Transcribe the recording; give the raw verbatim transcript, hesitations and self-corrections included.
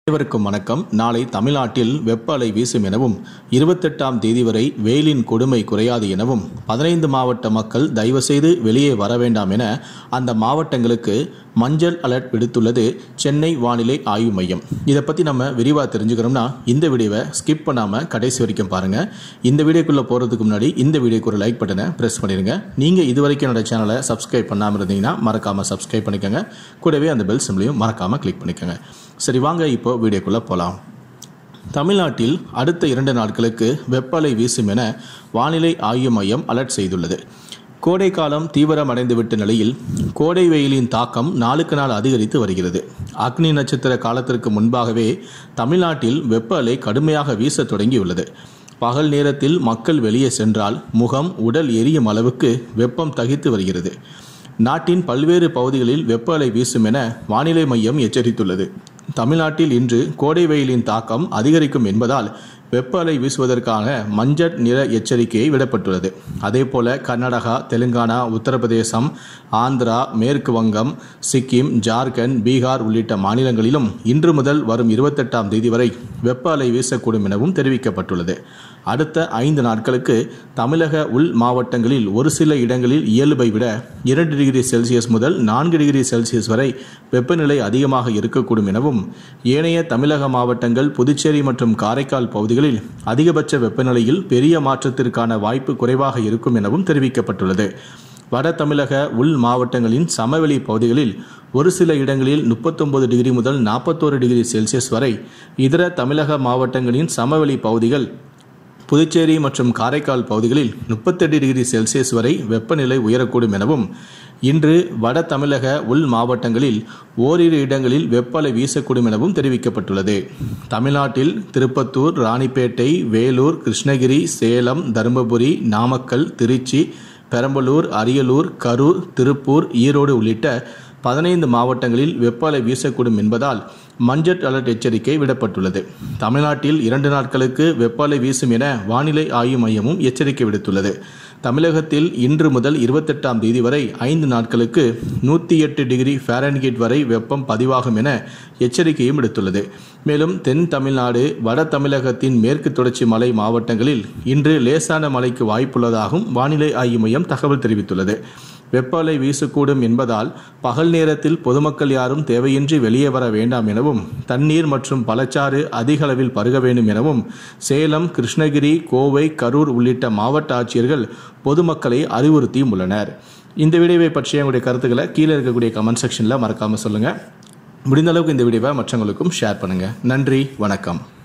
அனைவருக்கும் வணக்கம். நாளை தமிழ்நாட்டில் வெப்ப அலை வீசும் எனவும் இருபத்தெட்டாம் தேதி வரை வெயிலின் கொடுமை குறையாது எனவும் பதினைந்து மாவட்ட மக்கள் தயவுசெய்து வெளியே வர வேண்டாம் என அந்த மாவட்டங்களுக்கு மஞ்சள் அலர்ட் விடுத்துள்ளது சென்னை வானிலை ஆய்வு மையம். இதை பற்றி நம்ம விரிவாக தெரிஞ்சுக்கிறோம்னா இந்த வீடியோவை ஸ்கிப் பண்ணாமல் கடைசி வரைக்கும் பாருங்கள். இந்த வீடியோக்குள்ளே போகிறதுக்கு முன்னாடி இந்த வீடியோக்கு ஒரு லைக் பட்டனை ப்ரெஸ் பண்ணிடுங்க. நீங்கள் இது வரைக்கும் என்னோட சேனலை சப்ஸ்கிரைப் பண்ணாமல் இருந்தீங்கன்னா மறக்காமல் சப்ஸ்கிரைப் பண்ணிக்கோங்க. கூடவே அந்த பெல் சிம்லையும் மறக்காமல் கிளிக் பண்ணிக்கோங்க. சரி, வாங்க இப்போ வீடியோக்குள்ளே போகலாம். தமிழ்நாட்டில் அடுத்த இரண்டு நாட்களுக்கு வெப்ப அலை வீசும் என வானிலை ஆய்வு மையம் அலர்ட் செய்துள்ளது. கோடை காலம் தீவிரமடைந்துவிட்ட நிலையில் கோடை வெயிலின் தாக்கம் நாளுக்கு நாள் அதிகரித்து வருகிறது. அக்னி நட்சத்திர காலத்திற்கு முன்பாகவே தமிழ்நாட்டில் வெப்ப அலை கடுமையாக வீச தொடங்கியுள்ளது. பகல் நேரத்தில் மக்கள் வெளியே சென்றால் முகம் உடல் எரியும் அளவுக்கு வெப்பம் தகித்து வருகிறது. நாட்டின் பல்வேறு பகுதிகளில் வெப்ப அலை வீசும் என வானிலை மையம் எச்சரித்துள்ளது. தமிழ்நாட்டில் இன்று கோடை வெயிலின் தாக்கம் அதிகரிக்கும் என்பதால் வெப்ப அலை வீசுவதற்கான மஞ்சள் நிற எச்சரிக்கையை விடப்பட்டுள்ளது. அதேபோல கர்நாடகா, தெலுங்கானா, உத்தரப்பிரதேசம், ஆந்திரா, மேற்கு வங்கம், சிக்கிம், ஜார்க்கண்ட், பீகார் உள்ளிட்ட மாநிலங்களிலும் இன்று முதல் வரும் இருபத்தெட்டாம் தேதி வரை வெப்ப அலை வீசக்கூடும் எனவும் தெரிவிக்கப்பட்டுள்ளது. அடுத்த ஐந்து நாட்களுக்கு தமிழக உள் மாவட்டங்களில் ஒரு சில இடங்களில் இயல்பை விட இரண்டு டிகிரி செல்சியஸ் முதல் நான்கு டிகிரி செல்சியஸ் வரை வெப்பநிலை அதிகமாக இருக்கக்கூடும் எனவும் ஏனைய தமிழக மாவட்டங்கள், புதுச்சேரி மற்றும் காரைக்கால் பகுதிகளில் அதிகபட்ச வெப்பநிலையில் பெரிய மாற்றத்திற்கான வாய்ப்பு குறைவாக இருக்கும் எனவும் தெரிவிக்கப்பட்டுள்ளது. வட தமிழக உள் மாவட்டங்களின் சமவெளி பகுதிகளில் ஒரு சில இடங்களில் முப்பத்தொன்பது டிகிரி முதல் நாற்பத்தோரு டிகிரி செல்சியஸ் வரை, இதர தமிழக மாவட்டங்களின் சமவெளி பகுதிகள், புதுச்சேரி மற்றும் காரைக்கால் பகுதிகளில் முப்பத்தெட்டு டிகிரி செல்சியஸ் வரை வெப்பநிலை உயரக்கூடும் எனவும் இன்று வட தமிழக உள் மாவட்டங்களில் ஓரிரு இடங்களில் வெப்ப அலை வீசக்கூடும் எனவும் தெரிவிக்கப்பட்டுள்ளது. தமிழ்நாட்டில் திருப்பத்தூர், ராணிப்பேட்டை, வேலூர், கிருஷ்ணகிரி, சேலம், தருமபுரி, நாமக்கல், திருச்சி, பெரம்பலூர், அரியலூர், கரூர், திருப்பூர், ஈரோடு உள்ளிட்ட பதினைந்து மாவட்டங்களில் வெப்ப அலை வீசக்கூடும் என்பதால் மஞ்சள் அலர்ட் எச்சரிக்கை விடப்பட்டுள்ளது. தமிழ்நாட்டில் இரண்டு நாட்களுக்கு வெப்ப அலை வீசும் என வானிலை ஆய்வு மையமும் எச்சரிக்கை விடுத்துள்ளது. தமிழகத்தில் இன்று முதல் இருபத்தெட்டாம் தேதி வரை ஐந்து நாட்களுக்கு நூற்றி எட்டு டிகிரி ஃபாரன்ஹீட் வரை வெப்பம் பதிவாகும் என எச்சரிக்கையும் விடுத்துள்ளது. மேலும் தென் தமிழ்நாடு, வட தமிழகத்தின் மேற்கு தொடர்ச்சி மலை மாவட்டங்களில் இன்று லேசான மழைக்கு வாய்ப்புள்ளதாகவும் வானிலை ஆய்வு மையம் தகவல் தெரிவித்துள்ளது. வெப்ப அலை வீசக்கூடும் என்பதால் பகல் நேரத்தில் பொதுமக்கள் யாரும் தேவையின்றி வெளியே வர வேண்டாம் எனவும் தண்ணீர் மற்றும் பழச்சாறு அதிக அளவில் பருக வேண்டும் எனவும் சேலம், கிருஷ்ணகிரி, கோவை, கரூர் உள்ளிட்ட மாவட்ட ஆட்சியர்கள் பொதுமக்களை அறிவுறுத்தியும் உள்ளனர். இந்த வீடியோவை பற்றிய உங்களுடைய கருத்துக்களை கீழே இருக்கக்கூடிய கமெண்ட் செக்ஷனில் மறக்காமல் சொல்லுங்கள். முடிந்த அளவுக்கு இந்த வீடியோவை மற்றவங்களுக்கும் ஷேர் பண்ணுங்கள். நன்றி, வணக்கம்.